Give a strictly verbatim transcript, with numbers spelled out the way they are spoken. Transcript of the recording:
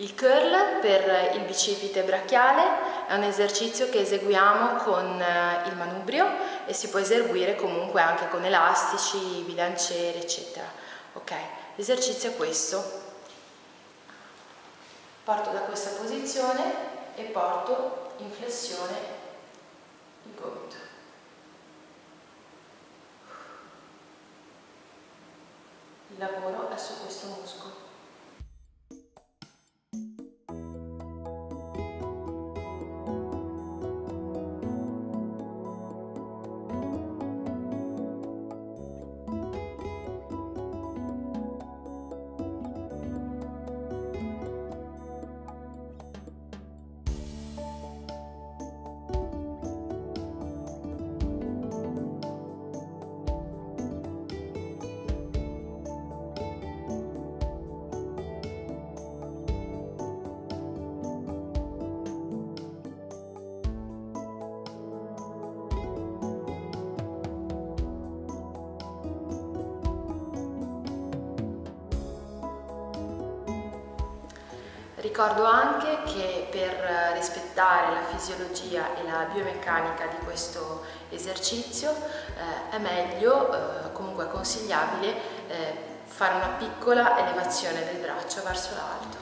Il curl per il bicipite brachiale è un esercizio che eseguiamo con il manubrio e si può eseguire comunque anche con elastici, bilanciere, eccetera. Ok, l'esercizio è questo. Parto da questa posizione e porto in flessione il gomito. Il lavoro è su questo muscolo. Ricordo anche che per rispettare la fisiologia e la biomeccanica di questo esercizio eh, è meglio, eh, comunque è consigliabile, eh, fare una piccola elevazione del braccio verso l'alto.